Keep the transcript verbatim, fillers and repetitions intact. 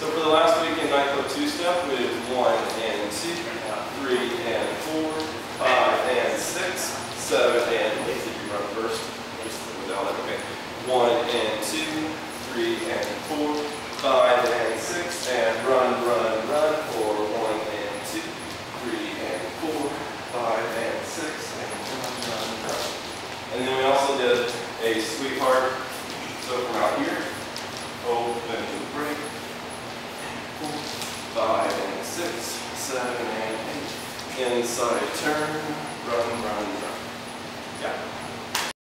So for the last weekend nightclub two-step, we did one and two, three and four, five and six, seven and eight. If you run first, just without it, okay. One and two, three and four, five and six, and run, run, run for one and two, three and four, five and six, and run, run, run. And then we also did a sweetheart. So from out here, open and break. Five and six, seven and eight. Inside turn, run, run, run.